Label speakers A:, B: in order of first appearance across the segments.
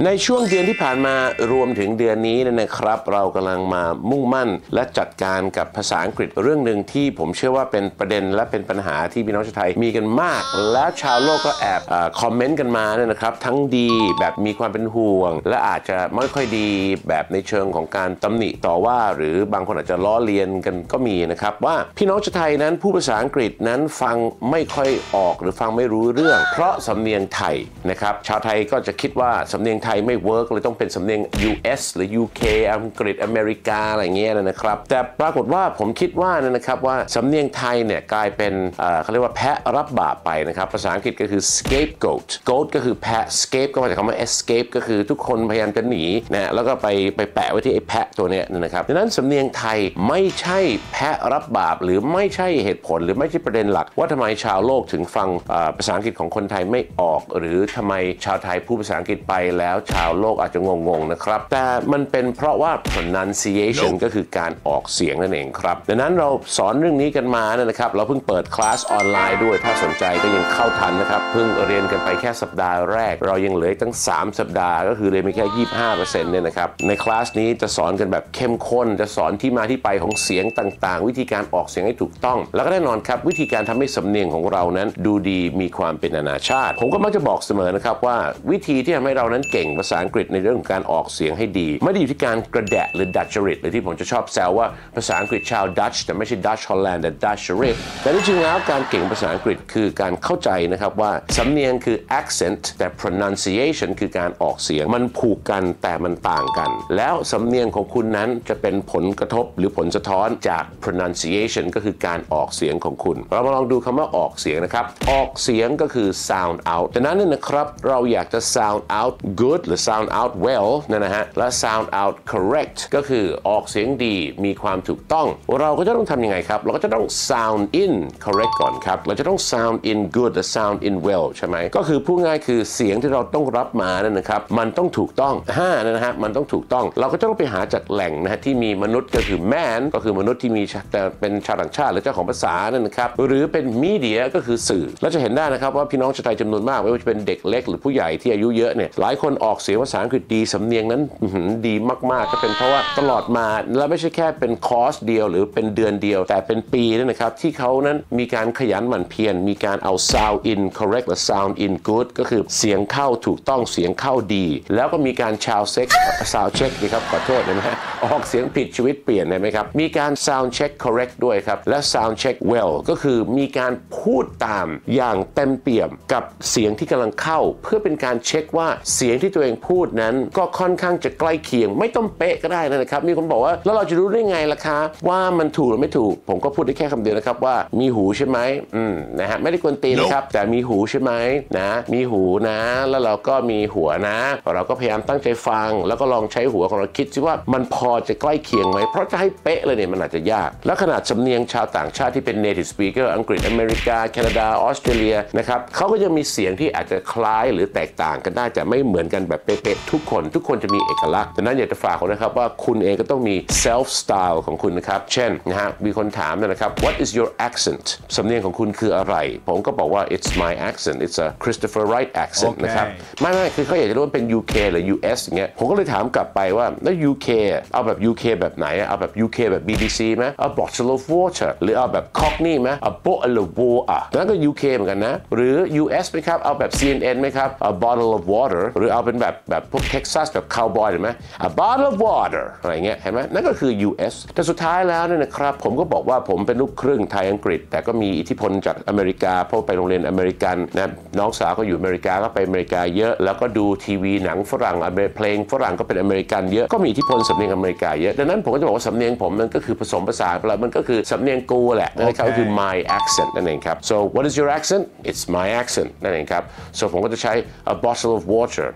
A: ในช่วงเดือนที่ผ่านมารวมถึงเดือนนี้นะครับเรากำลังมามุ่งมั่นและจัดการกับภาษาอังกฤษเรื่องหนึ่งที่ผมเชื่อว่าเป็นประเด็นและเป็นปัญหาที่พี่น้องชาวไทยมีกันมากและชาวโลกก็แอบคอมเมนต์กันมาเนี่ยนะครับทั้งดีแบบมีความเป็นห่วงและอาจจะไม่ค่อยดีแบบในเชิงของการตำหนิต่อว่าหรือบางคนอาจจะล้อเลียนกันก็มีนะครับว่าพี่น้องชาวไทยนั้นผู้ภาษาอังกฤษนั้นฟังไม่ค่อยออกหรือฟังไม่รู้เรื่องเพราะสำเนียงไทยนะครับชาวไทยก็จะคิดว่าสำเนียงไทยไม่เวิร์กเลยต้องเป็นสำเนียง US หรือ UK อังกฤษอเมริกาอะไรเงี้ยนะครับแต่ปรากฏว่าผมคิดว่านะครับว่าสำเนียงไทยเนี่ยกลายเป็นเขาเรียกว่าแพะรับบาปไปนะครับภาษาอังกฤษก็คือ scapegoat goat ก็คือแพะ scape ก็มาจากคำว่า escape ก็คือทุกคนพยายามจะหนีนะแล้วก็ไปแปะไว้ที่ไอ้แพะตัวเนี้ยนะครับดังนั้นสำเนียงไทยไม่ใช่แพะรับบาปหรือไม่ใช่เหตุผลหรือไม่ใช่ประเด็นหลักว่าทำไมชาวโลกถึงฟังภาษาอังกฤษของคนไทยไม่ออกหรือทำไมชาวไทยพูดภาษาอังกฤษไปแล้วชาวโลกอาจจะงงนะครับแต่มันเป็นเพราะว่า pronunciation ก็คือการออกเสียงนั่นเองครับดังนั้นเราสอนเรื่องนี้กันมานะครับเราเพิ่งเปิดคลาสออนไลน์ด้วยถ้าสนใจก็ยังเข้าทันนะครับเพิ่งเรียนกันไปแค่สัปดาห์แรกเรายังเหลือตั้ง3สัปดาห์ก็คือเรียนไปแค่ 25% เนี่ยนะครับในคลาสนี้จะสอนกันแบบเข้มข้นจะสอนที่มาที่ไปของเสียงต่างๆวิธีการออกเสียงให้ถูกต้องแล้วก็แน่นอนครับวิธีการทำให้สำเนียงของเรานั้นดูดีมีความเป็นนานาชาติผมก็มักจะบอกเสมอนะครับว่าวิธีที่ทำให้เรานั้นเก่งภาษาอังกฤษในเรื่องของการออกเสียงให้ดีไม่ได้อยู่ที่การกระแดะหรือดัชจริตหรือที่ผมจะชอบแซวว่าภาษาอังกฤษชาวดัชแต่ไม่ใช่ดัชฮอลแลนด์แต่ดัชจริตแต่ที่จริงแล้วการเก่งภาษาอังกฤษคือการเข้าใจนะครับว่าสำเนียงคือ accent แต่ pronunciation คือการออกเสียงมันผูกกันแต่มันต่างกันแล้วสำเนียงของคุณนั้นจะเป็นผลกระทบหรือผลสะท้อนจาก pronunciation ก็คือการออกเสียงของคุณเรามาลองดูคำว่าออกเสียงนะครับออกเสียงก็คือ sound out ดังนั้นนะครับเราอยากจะ sound out good หรือ sound out well นะฮะและ sound out correct ก็คือออกเสียงดีมีความถูกต้องเราก็จะต้องทำยังไงครับเราก็จะต้อง sound in correct ก่อนครับเราจะต้อง sound in good และ sound in well ใช่ไหมก็คือพูดง่ายคือเสียงที่เราต้องรับมานั่นนะครับมันต้องถูกต้องนะฮะมันต้องถูกต้องเราก็จะต้องไปหาจากแหล่งนะฮะที่มีมนุษย์ก็คือ man ก็คือมนุษย์ที่มีแต่เป็นชาวต่างชาติหรือเจ้าของภาษานั่นนะครับหรือเป็น media ก็คือสื่อเราจะเห็นได้นะครับว่าพี่น้องชาวไทยจำนวนมากไม่ว่าจะเป็นเด็กเล็กหรือผู้ใหญ่ที่อายุเยอะเนี่ยหลายคนออกเสียงภาษาอังกฤษดีสำเนียงนั้นดีมากๆก็เป็นเพราะว่าตลอดมาและไม่ใช่แค่เป็นคอร์สเดียวหรือเป็นเดือนเดียวแต่เป็นปีนั่นนะครับที่เขานั้นมีการขยันหมั่นเพียรมีการเอา sound in correct และ sound in good ก็คือเสียงเข้าถูกต้องเสียงเข้าดีแล้วก็มีการsound check นี่ครับขอโทษนะฮะออกเสียงผิดชีวิตเปลี่ยนได้ไหมครับมีการ sound check correct ด้วยครับและ sound check well ก็คือมีการพูดตามอย่างเต็มเปี่ยมกับเสียงที่กำลังเข้าเพื่อเป็นการเช็คว่าเสียงที่ตัวเองพูดนั้นก็ค่อนข้างจะใกล้เคียงไม่ต้องเป๊ะก็ได้นะครับมีคนบอกว่าแล้วเราจะรู้ได้ไงล่ะคะว่ามันถูกหรือไม่ถูกผมก็พูดได้แค่คำเดียวนะครับว่ามีหูใช่ไหมนะฮะไม่ได้กวนตีนนะครับแต่มีหูใช่ไหมนะมีหูนะแล้วเราก็มีหัวนะเราก็พยายามตั้งใจฟังแล้วก็ลองใช้หัวของเราคิดซิว่ามันพอจะใกล้เคียงไหมเพราะจะให้เป๊ะเลยเนี่ยมันอาจจะยากและขนาดสำเนียงชาวต่างชาติที่เป็น native speaker อังกฤษอเมริกาแคนาดาออสเตรเลียนะครับเขาก็ยังมีเสียงที่อาจจะคล้ายหรือแตกต่างกันได้แต่ไม่เหมือนกันแบบเป๊ะๆทุกคนจะมีเอกลักษณ์ดังนั้นอยากจะฝากนะครับว่าคุณเองก็ต้องมี self style ของคุณนะครับเช่นนะฮะมีคนถามนะครับ what is your accent สำเนียงของคุณคืออะไรผมก็บอกว่า it's my accent it's a Christopher Wright accent นะครับไม่คือเขาอยากจะรู้ว่าเป็น UK หรือ US อย่างเงี้ยผมก็เลยถามกลับไปว่าแล้ว UK เอาแบบ UK แบบไหนเอาแบบ UK แบบ BBC ไหมเอา bottle of water หรือเอาแบบ Cockney ไหมเอา bottle of water นั่นก็ UK เหมือนกันนะหรือ US ไหมครับเอาแบบ CNN ไหมครับเอา bottle of water หรือเอาเป็นแบบพวก Texas แบบ cowboy เห็นไหมa bottle of water อะไรเงี้ยเห็นไหมนั่นก็คือ US แต่สุดท้ายแล้วเนี่ยนะครับผมก็บอกว่าผมเป็นลูกครึ่งไทยอังกฤษแต่ก็มีอิทธิพลจากอเมริกาเพราะไปโรงเรียนอเมริกันนะน้องสาวก็อยู่อเมริกาก็ไปอเมริกาเยอะแล้วก็ดูทีวีหนังฝรั่งเพลงฝรั่งก็เป็นอเมริกันเยอะก็มีอิทธิพลสำเนียงอเมริกาเยอะดังนั้นผมก็จะบอกว่าสำเนียงผมมันก็คือผสมผสานแล้วมันก็คือสำเนียงกูแหละนะครับก็คือ my accent นั่นเองครับ so what is your accent it's my accent นั่นเองครับ so ผมก็จะใช้ a bottle of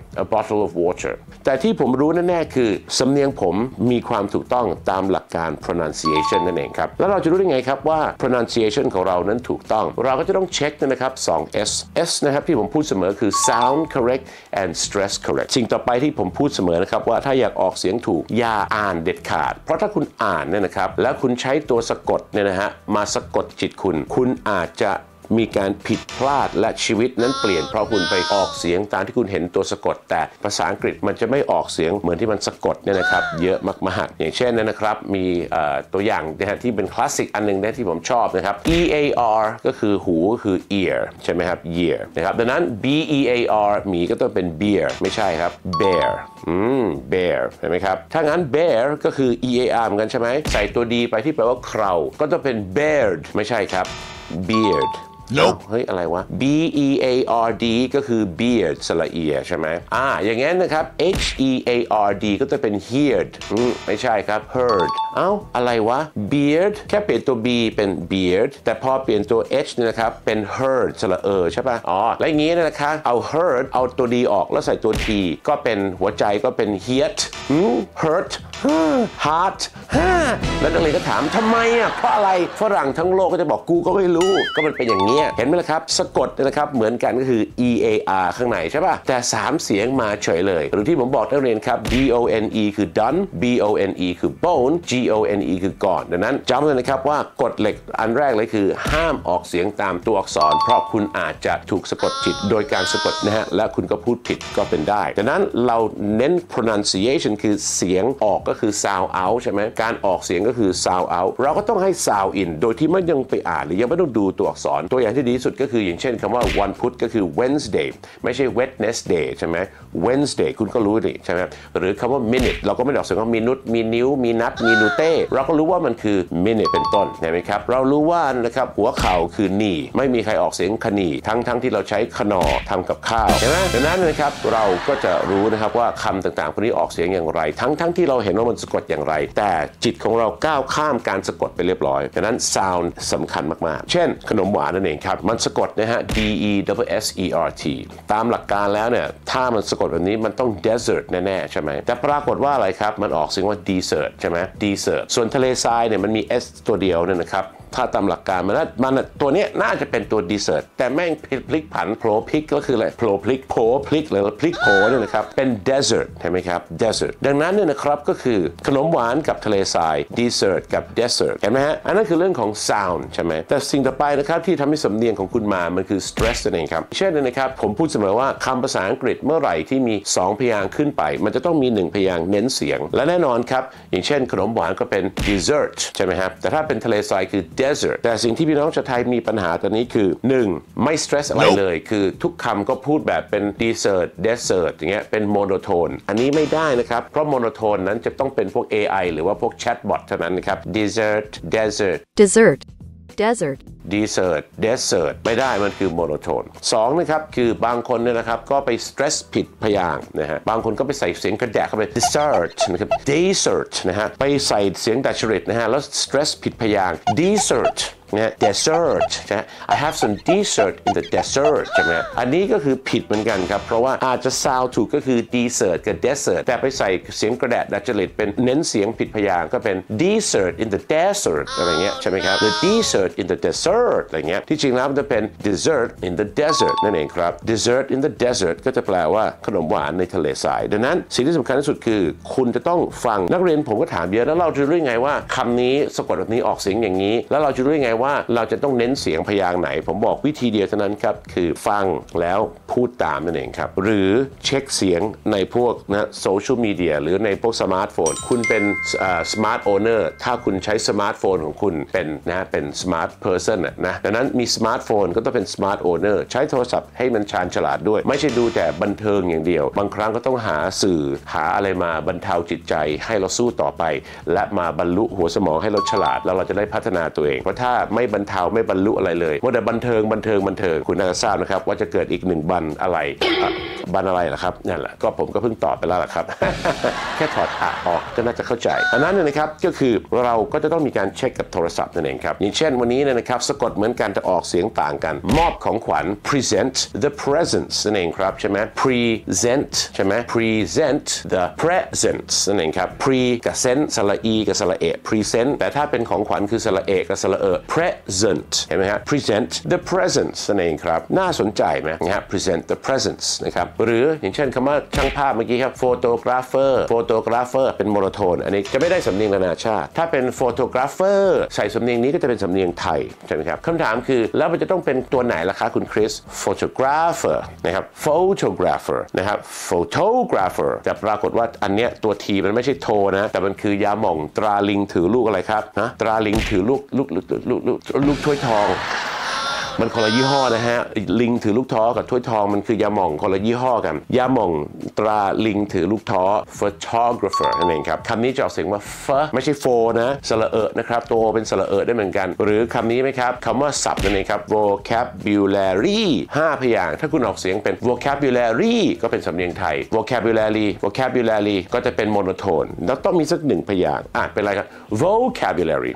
A: water แต่ที่ผมรู้แน่ๆคือสำเนียงผมมีความถูกต้องตามหลักการ pronunciation นั่นเองครับแล้วเราจะรู้ได้ไงครับว่า pronunciation ของเรานั้นถูกต้องเราก็จะต้องเช็คนะครับ2 S นะครับที่ผมพูดเสมอคือ sound correct and stress correct สิ่งต่อไปที่ผมพูดเสมอนะครับว่าถ้าอยากออกเสียงถูกอย่าอ่านเด็ดขาดเพราะถ้าคุณอ่านเนี่ยนะครับแล้วคุณใช้ตัวสะกดเนี่ยนะฮะมาสะกดจิตคุณอาจจะมีการผิดพลาดและชีวิตนั้นเปลี่ยนเพราะคุณไปออกเสียงตามที่คุณเห็นตัวสะกดแต่ภาษาอังกฤษมันจะไม่ออกเสียงเหมือนที่มันสะกดเนี่ยนะครับเยอะมากๆอย่างเช่นนะครับมีตัวอย่างนะฮะที่เป็นคลาสสิกอันนึงนะที่ผมชอบนะครับ EAR ก็คือหูก็คือ ear ใช่ไหมครับ year นะครับดังนั้น BEAR หมีก็ต้องเป็น bear ไม่ใช่ครับ bear bear เห็นไหมครับถ้างั้น bear ก็คือ EAR เหมือนกันใช่ไหมใส่ตัวดีไปที่แปลว่าเคราก็ต้องเป็น beard ไม่ใช่ครับ beardเฮ้ยอะไรวะ BEARD ก็คือ beard สระเอียใช่ไหมอย่างงั้นนะครับ HEARD ก็จะเป็น heard ไม่ใช่ครับ heard อะไรวะ beard แค่เปลี่ยนตัว B เป็น beard แต่พอเปลี่ยนตัว H เนี่ยนะครับเป็น heard สระใช่ป่ะแล้วอย่างงี้นะคะเอา heard เอาตัว D ออกแล้วใส่ตัว T ก็เป็นหัวใจก็เป็น heart hurt heart แล้วนักเรียนก็ถามทำไมเพราะอะไรฝรั่งทั้งโลกก็จะบอกกูก็ไม่รู้ก็มันเป็นอย่างนี้เห็นไหมล่ะครับสะกดนะครับเหมือนกันก็คือ EAR ข้างในใช่ป่ะแต่3เสียงมาเฉยเลยหรือที่ผมบอกนักเรียนครับ DONE คือ done BONE คือ bone GONE คือก่อนดังนั้นจำเลยนะครับว่ากฎเหล็กอันแรกเลยคือห้ามออกเสียงตามตัวอักษรเพราะคุณอาจจะถูกสะกดผิดโดยการสะกดนะฮะและคุณก็พูดผิดก็เป็นได้ดังนั้นเราเน้น pronunciation คือเสียงออกก็คือ sound out ใช่ไหมการออกเสียงก็คือ sound out เราก็ต้องให้ sound in โดยที่ไม่ต้องไปอ่านหรือยังไม่ต้องดูตัวอักษรตัวอย่างที่ดีที่สุดก็คืออย่างเช่นคำว่าวันพุธก็คือ Wednesday ไม่ใช่ Wednesday ใช่ไหม Wednesday คุณก็รู้ดิใช่ไหมหรือคำว่า minute เราก็ไม่ได้ออกเสียงว่ามีนุษมีนิ้วมีนัดมีนูเต้เราก็รู้ว่ามันคือ minute เป็นต้นใช่ไหมครับเรารู้ว่านะครับหัวเข่าคือ knee ไม่มีใครออกเสียงคนีทั้งที่เราใช้ขนอทำกับข้าวใช่ไหมดังนั้นนะครับเราก็จะรู้นะครับว่าคำต่างๆพวกนี้ออกเสียงอย่างไรทั้งที่เราเห็นว่ามันสะกดอย่างไรแต่จิตของเราก้าวข้ามการสะกดไปเรียบร้อยดังนั้น sound สำคัญมากๆเช่นขนมหวานนั่นเองครับมันสะกดนะฮะ DESSERT ตามหลักการแล้วเนี่ยถ้ามันสะกดแบบนี้มันต้อง desert แน่ๆใช่ไหมแต่ปรากฏว่าอะไรครับมันออกเสียงว่า desert ใช่ไหม desert ส่วนทะเลทรายเนี่ยมันมี S ตัวเดียวเนี่ยนะครับถ้าตามหลักการมันตัวนี้น่าจะเป็นตัว desert แต่แม่งพลิกผันโผล่พลิกก็คืออะไรโผล่พลิกหรือพลิกโผล่เนี่ยนะครับเป็น desert ใช่ไหมครับ desert ดังนั้นเนี่ยนะครับก็คือขนมหวานกับทะเลทราย desert กับ desert เห็นไหมฮะอันนั้นคือเรื่องของ sound ใช่ไหมแต่สิ่งต่อไปนะครับที่ทำให้สำเนียงของคุณมามันคือ stress นั่นเองครับเช่นนะครับผมพูดเสมอว่าคำภาษาอังกฤษเมื่อไหร่ที่มี2พยางค์ขึ้นไปมันจะต้องมี1พยางค์เน้นเสียงและแน่นอนครับอย่างเช่นขนมหวานก็เป็น dessert ใช่ไหมครับแต่ถ้าเป็นทะเลทรายคือ desert แต่สิ่งที่พี่น้องชาวไทยมีปัญหาตอนนี้คือ 1. ไม่ stress อะไรเลยคือทุกคำก็พูดแบบเป็น desert อย่างเงี้ยเป็น monotone อันนี้ไม่ได้นะครับเพราะ monotone นั้นจะต้องเป็นพวก AI หรือว่าพวก chatbot เท่านั้นนะครับ desert desertไม่ได้มันคือ monotone 2นะครับคือบางคนเนี่ยนะครับก็ไป stress ผิดพยางค์นะฮะบางคนก็ไปใส่เสียงกระแดะเข้าไป desert นะครับ desert นะฮะไปใส่เสียงดัชริตนะฮะแล้ว stress ผิดพยางค์ desert dessert ใช่ไหม I have some dessert in the dessert ใช่ไหมอันนี้ก็คือผิดเหมือนกันครับเพราะว่าอาจจะ sound ถูกก็คือ dessert กับ dessert แต่ไปใส่เสียงกระแดะดัชริตเป็นเน้นเสียงผิดพยางค์ก็เป็น dessert in the desert อะไรเงี้ยใช่ไหมครับ the dessert in the dessert อะไรเงี้ยที่จริงแล้วมันจะเป็น dessert in the desert นั่นเองครับ dessert in the desert ก็จะแปลว่าขนมหวานในทะเลทรายดังนั้นสิ่งที่สำคัญที่สุดคือคุณจะต้องฟังนักเรียนผมก็ถามเยอะแล้วเราจะรู้ไงว่าคำนี้สะกดแบบนี้ออกเสียงอย่างนี้แล้วเราจะรู้ไงว่าเราจะต้องเน้นเสียงพยางค์ไหนผมบอกวิธีเดียวเท่านั้นครับคือฟังแล้วพูดตามนั่นเองครับหรือเช็คเสียงในพวกโซเชียลมีเดียหรือในพวกสมาร์ทโฟนคุณเป็นสมาร์ทโอเนอร์ถ้าคุณใช้สมาร์ทโฟนของคุณเป็นสมาร์ทเพอร์ซันนะดังนั้นมีสมาร์ทโฟนก็ต้องเป็นสมาร์ทโอเนอร์ใช้โทรศัพท์ให้มันชาญฉลาดด้วยไม่ใช่ดูแต่บันเทิงอย่างเดียวบางครั้งก็ต้องหาสื่อหาอะไรมาบรรเทาจิตใจให้เราสู้ต่อไปและมาบรรลุหัวสมองให้เราฉลาดแล้วเราจะได้พัฒนาตัวเองเพราะถ้าไม่บรรเทาไม่บรรลุอะไรเลยว่าแต่บันเทิงคุณน่าจะทราบนะครับว่าจะเกิดอีก1บันอะไรบันอะไรล่ะครับนั่นแหละก็ผมก็เพิ่งตอบไปแล้วล่ะครับ แค่ถอดออกก็น่าจะเข้าใจอันนั้นนะครับก็คือเราก็จะต้องมีการเช็คกับโทรศัพท์นั่นเองครับอย่างเช่นวันนี้นะครับสะกดเหมือนกันแต่ออกเสียงต่างกันมอบของขวัญ present the presents นั่นเองครับใช่ไหม present ใช่ไหม present the presents นั่นเองครับ pre กับ sent สระอีกับสระเอะ present แต่ถ้าเป็นของขวัญคือสระเอะกับสระpresent เห็นไหมครับ present the presents นั่นเองครับน่าสนใจไหมนะฮะ present the presents นะครับหรืออย่างเช่นคำว่าช่างภาพเมื่อกี้ครับ photographer เป็นโมโนโทนอันนี้จะไม่ได้สำเนียงนานาชาติถ้าเป็น photographer ใส่สำเนียงนี้ก็จะเป็นสำเนียงไทยใช่ไหมครับคำถามคือแล้วมันจะต้องเป็นตัวไหนล่ะคะคุณคริส photographer นะครับ photographer นะครับ photographer แต่ปรากฏว่าอันเนี้ยตัว T มันไม่ใช่โทนะแต่มันคือยาหม่องตราลิงถือลูกอะไรครับนะตราลิงถือลูกถ้วยทองมันคนละยี่ห้อนะฮะลิงถือลูกท้อกับถ้วยทองมันคือยาหม่องคนละยี่ห้อกันยาหม่องตราลิงถือลูกท้อ photographer นั่นเองครับคำนี้จะออกเสียงว่า ไม่ใช่ นะสระเอะนะครับตัวเป็นสระเอะได้เหมือนกันหรือคำนี้ไหมครับคำว่าศัพท์นั่นเองครับ vocabulary 5 พยางค์ถ้าคุณออกเสียงเป็น vocabulary ก็เป็นสำเนียงไทย vocabulary ก็จะเป็นโมโนโทนแล้วต้องมีสัก1 พยางค์เป็นอะไรครับ vocabulary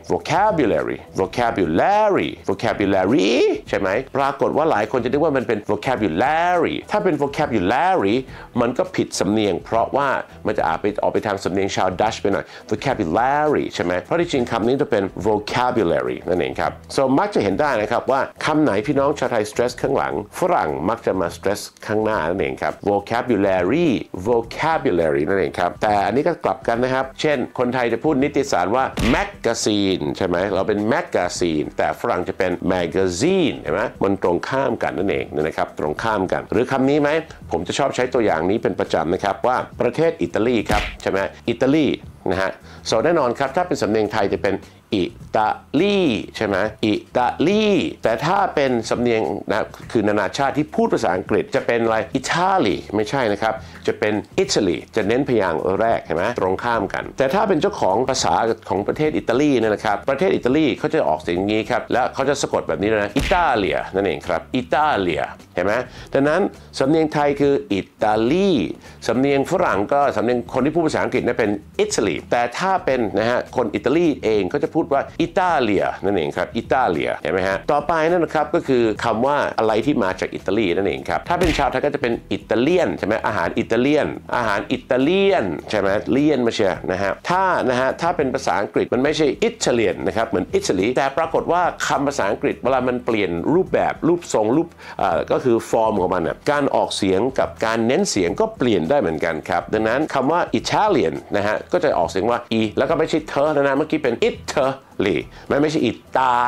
A: ใช่ไหมปรากฏว่าหลายคนจะนึกว่ามันเป็น vocabulary ถ้าเป็น vocabulary มันก็ผิดสำเนียงเพราะว่ามันจะออกไปทางสำเนียงชาวดัชไปหน่อย vocabulary ใช่ไหมเพราะที่จริงคำนี้จะเป็น vocabulary นั่นเองครับ so มักจะเห็นได้นะครับว่าคำไหนพี่น้องชาวไทย stress ข้างหลังฝรั่งมักจะมา stress ข้างหน้านั่นเองครับ vocabulary นั่นเองครับแต่อันนี้ก็กลับกันนะครับเช่นคนไทยจะพูดนิตยสารว่า magazine ใช่ไหมเราเป็น magazine แต่ฝรั่งจะเป็น magazineเห็นไหมมันตรงข้ามกันนั่นเองนะครับตรงข้ามกันหรือคำนี้ไหมผมจะชอบใช้ตัวอย่างนี้เป็นประจำนะครับว่าประเทศอิตาลีครับใช่ไหมอิตาลีนะฮะแน่นอนครับถ้าเป็นสำเนียงไทยจะเป็นอิตาลีใช่ไหมอิตาลีแต่ถ้าเป็นสำเนียงนะคือนานาชาติที่พูดภาษาอังกฤษจะเป็นอะไรอิตาลีไม่ใช่นะครับจะเป็นอิตาลีจะเน้นพยางค์แรกเห็นไหมตรงข้ามกันแต่ถ้าเป็นเจ้าของภาษาของประเทศอิตาลีนะครับประเทศอิตาลีเขาจะออกเสียงอย่างนี้ครับและเขาจะสะกดแบบนี้นะอิตาเลียนั่นเองครับอิตาเลียเห็นไหมดังนั้นสำเนียงไทยคืออิตาลีสำเนียงฝรั่งก็สำเนียงคนที่พูดภาษาอังกฤษนั่นเป็นอิตาลีแต่ถ้าเป็นนะฮะคนอิตาลีเองก็จะพูดว่าอิตาเลียนั่นเองครับอิตาเลียเห็นไหมฮะต่อไปนั่นนะครับก็คือคำว่าอะไรที่มาจากอิตาลีนั่นเองครับถ้าเป็นชาวไทยก็จะเป็นอิตาเลียนใช่ไหมอาหารอิตาเลียนใช่ไหมเลียนมาเชียนะฮะถ้าเป็นภาษาอังกฤษมันไม่ใช่อิตาเลียนนะครับเหมือนอิตาลีแต่ปรากฏว่าคำภาษาอังกฤษเวลามันเปลี่ยนรูปแบบรูปทรงก็คือฟอร์มของมันการออกเสียงกับการเน้นเสียงก็เปลี่ยนได้เหมือนกันครับดังนั้นคำว่า Italian นะฮะก็จะออกเสียงว่า e แล้วก็ไม่ใช่เธอนะเมื่อกี้เป็น Italy ไม่ใช่อิตา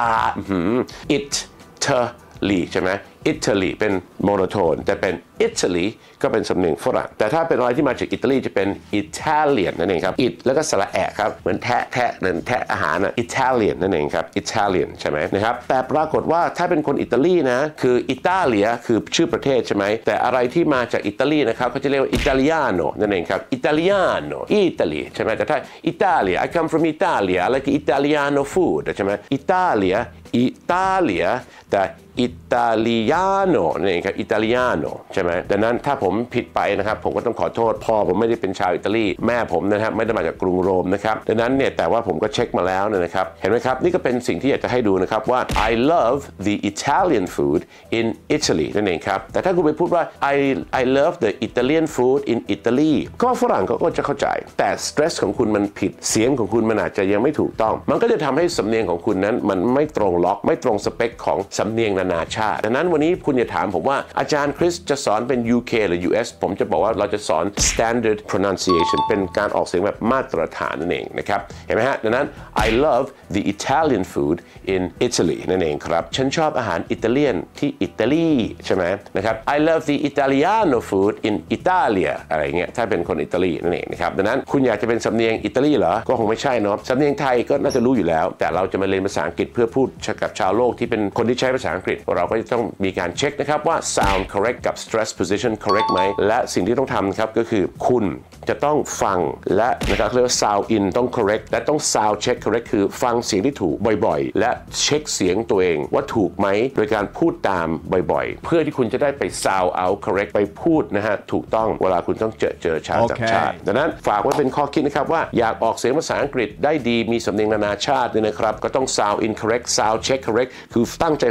A: Italy ใช่ไหม Italy เป็นโมโนโทนแต่เป็น Italy ก็เป็นสำเนียงฝรั่งแต่ถ้าเป็นอะไรที่มาจากอิตาลีจะเป็น Italian นั่นเองครับ it แล้วก็สระแอะครับเหมือนแทะเหมือนแทะอาหารนะ Italian นั่นเองครับ Italian ใช่ไหมนะครับแต่ปรากฏว่าถ้าเป็นคนอิตาลีนะคืออิตาเลียคือชื่อประเทศใช่ไหมแต่อะไรที่มาจากอิตาลีนะครับเขาจะเรียกว่า Italiano นั่นเองครับ Italiano อิตาลีใช่ไหมแต่ถ้าอิตาเลีย I come from Italia I like Italiano food ใช่ไหมอิตาเลียแต่อิตาลียาโนนี่ครับอิตาลียาโนใช่ไหมดังนั้นถ้าผมผิดไปนะครับผมก็ต้องขอโทษพ่อผมไม่ได้เป็นชาวอิตาลีแม่ผมนะครับไม่ได้มาจากกรุงโรมนะครับดังนั้นเนี่ยแต่ว่าผมก็เช็คมาแล้วนะครับเห็นไหมครับนี่ก็เป็นสิ่งที่อยากจะให้ดูนะครับว่า I love the Italian food in Italy นั่นเองครับแต่ถ้าคุณไปพูดว่า I love the Italian food in Italy ก็ฝรั่งก็จะเข้าใจแต่ stress ของคุณมันผิดเสียงของคุณมันอาจจะยังไม่ถูกต้องมันก็จะทำให้สำเนียงของคุณนั้นมันไม่ตรงล็อกไม่ตรงสเปคของสำเนียงนานาชาติดังนั้นวันนี้คุณอย่าถามผมว่าอาจารย์คริสจะสอนเป็น UK หรือ US ผมจะบอกว่าเราจะสอน standard pronunciation เป็นการออกเสียงแบบมาตรฐานนั่นเองนะครับเห็นไหมฮะดังนั้น I love the Italian food in Italy นั่นเองครับฉันชอบอาหารอิตาเลียนที่อิตาลีใช่ไหมนะครับ I love the Italiano food in Italia อะไรเงี้ยถ้าเป็นคนอิตาลีนั่นเองนะครับดังนั้นคุณอยากจะเป็นสำเนียงอิตาลีเหรอก็คงไม่ใช่เนาะสำเนียงไทยก็น่าจะรู้อยู่แล้วแต่เราจะมาเรียนภาษาอังกฤษเพื่อพูดกับชาวโลกที่เป็นคนที่ใช้ภาษาอังกฤษเราก็จะต้องมีการเช็คนะครับว่า sound correct กับ stress position correct ไหมและสิ่งที่ต้องทำครับก็คือคุณจะต้องฟังและนะครับเรียกว่า sound in ต้อง correct และต้อง sound check correct คือฟังเสียงที่ถูกบ่อยๆและเช็คเสียงตัวเองว่าถูกไหมโดยการพูดตามบ่อยๆเพื่อที่คุณจะได้ไป sound out correct ไปพูดนะฮะถูกต้องเวลาคุณต้องเจอชาวต่างชาติดังนั้นฝากไว้เป็นข้อคิดนะครับว่าอยากออกเสียงภาษาอังกฤษได้ดีมีสำเนียงนานาชาติเนี่ยนะครับก็ต้อง sound in correct sound check correct คือตั้งใจฟังตั้งใจ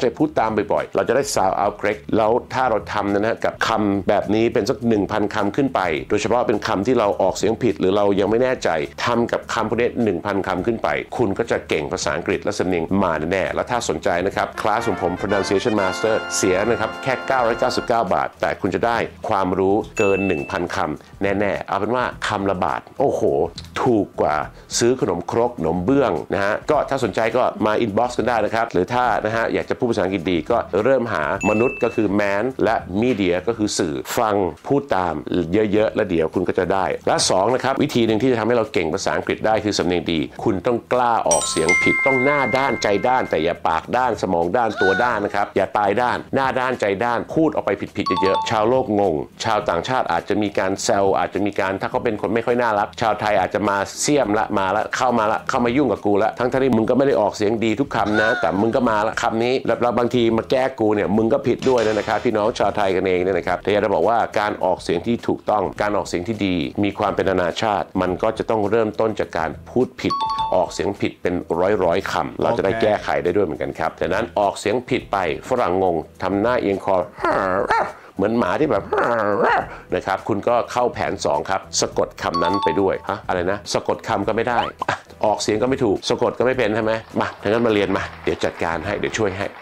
A: ใจพูดตามบ่อยๆเราจะได้ sound out correct แล้วถ้าเราทำนะฮะกับคำแบบนี้เป็นสัก 1,000 คำขึ้นไปโดยเฉพาะเป็นคำที่เราออกเสียงผิดหรือเรายังไม่แน่ใจทำกับคำพวกนี้ 1,000 คำขึ้นไปคุณก็จะเก่งภาษาอังกฤษและสำเนียงมาแน่ๆแล้วถ้าสนใจนะครับคลาสของผม pronunciation master เสียนะครับแค่999 บาทแต่คุณจะได้ความรู้เกิน 1,000 คำแน่ๆเอาเป็นว่าคำละบาทโอ้โหถูกกว่าซื้อขนมครกขนมเบื้องนะฮะก็ถ้าสนใจก็มา inbox กันได้นะครับหรือถ้านะฮะอยากจะพูดภาษาอังกฤษดีก็เริ่มหามนุษย์ก็คือ man และ media ก็คือสื่อฟังพูดตามเยอะๆแล้วเดี๋ยวคุณก็จะได้และ2นะครับวิธีหนึ่งที่จะทำให้เราเก่งภาษาอังกฤษได้คือสำเนียงดีคุณต้องกล้าออกเสียงผิดต้องหน้าด้านใจด้านแต่อย่าปากด้านสมองด้านตัวด้านนะครับอย่าตายด้านหน้าด้านใจด้านพูดออกไปผิดๆเยอะๆชาวโลกงงชาวต่างชาติอาจจะมีการแซวอาจจะมีการถ้าเขาเป็นคนไม่ค่อยน่ารักชาวไทยอาจจะมาเสี่ยมละมาละเข้ามายุ่งกับกูละทั้งที่มึงก็ไม่ได้ออกเสียงดีทุกคำนะแต่มึงก็มาละคำนี้แล้วบางทีมาแก้กูเนี่ยมึงก็ผิดด้วยนะครับพี่น้องชาวไทยกันเองเนี่ยนะครับแต่อยากจะบอกว่าการออกเสียงที่ถูกต้องการออกเสียงที่ดีมีความเป็นนานาชาติมันก็จะต้องเริ่มต้นจากการพูดผิดออกเสียงผิดเป็นร้อยคำเราจะได้แก้ไขได้ด้วยเหมือนกันครับดังนั้นออกเสียงผิดไปฝรั่งงงทำหน้าเอียงคอเหมือนหมาที่แบบนะครับคุณก็เข้าแผน2ครับสะกดคำนั้นไปด้วยอะไรนะสะกดคำก็ไม่ได้ออกเสียงก็ไม่ถูกสะกดก็ไม่เป็นใช่ไหมมาถ้างั้นมาเรียนมาเดี๋ยวจัดการให้เดี๋ยวช่วยให้